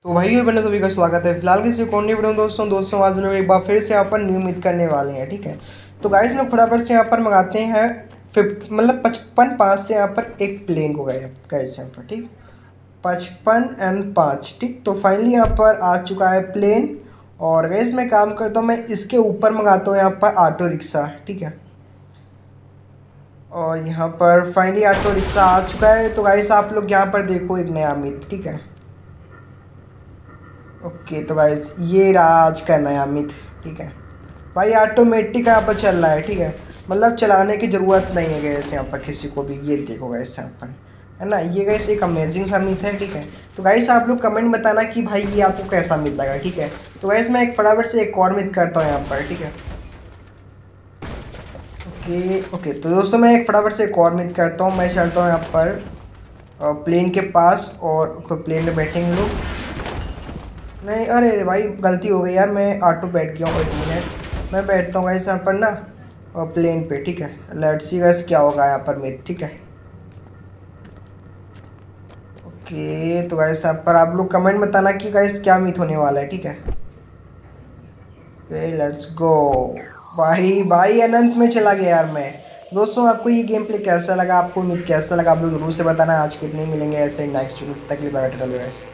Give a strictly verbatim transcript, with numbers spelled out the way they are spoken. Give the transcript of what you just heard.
तो भाई और बहनों सभी का स्वागत है। फिलहाल किसी कौन वीडियो में दोस्तों दोस्तों आज लोग एक बार फिर से यहाँ पर नियमित करने वाले हैं। ठीक है, तो गाइस में फटाफट से यहाँ पर मंगाते हैं फिफ्ट मतलब पचपन पाँच से यहाँ पर एक प्लेन को गए गाइस यहाँ पर। ठीक, पचपन एंड पाँच। ठीक, तो फाइनली यहाँ पर आ चुका है प्लेन। और गाइस मैं काम करता हूँ, मैं इसके ऊपर मंगाता हूँ यहाँ पर ऑटो रिक्शा। ठीक है, और यहाँ पर फाइनली ऑटो रिक्शा आ चुका है। तो गाइस आप लोग यहाँ पर देखो एक नया मिथ। ठीक है, ओके तो गाइस ये रहा आज का नया मिथ। ठीक है भाई, ऑटोमेटिक यहाँ पर चल रहा है। ठीक है, मतलब चलाने की ज़रूरत नहीं है गैस यहाँ पर किसी को भी। ये देखो गैस यहाँ पर है ना, ये गैस एक अमेजिंग सा मिथ है। ठीक है, तो गाइस आप लोग कमेंट बताना कि भाई ये आपको कैसा मिथ लगा। ठीक है, तो गैस मैं एक फटाफट से एक और मिथ करता हूँ यहाँ पर। ठीक है, ओके ओके तो दोस्तों मैं एक फटाफट से एक और मिथ करता हूँ। मैं चलता हूँ यहाँ पर प्लेन के पास और प्लेन में बैठेंगे लोग। नहीं, अरे अरे भाई गलती हो गई यार, मैं ऑटो बैठ गया हूँ। एक मिनट मैं बैठता हूँ गाइस यहाँ पर ना प्लेन पे। ठीक है, लेट्स सी गाइस क्या होगा यहाँ पर मिथ। ठीक है, ओके तो गाइस यहाँ पर आप लोग कमेंट बताना कि गाइस क्या मिथ होने वाला है। ठीक है, लेट्स गो। भाई भाई अनंत में चला गया यार मैं। दोस्तों आपको ये गेम प्ले कैसा लगा, आपको मिथ कैसा लगा, आप लोग जरूर से बताना। आज कितने मिलेंगे ऐसे नेक्स्ट वीडियो तक। Bye bye guys.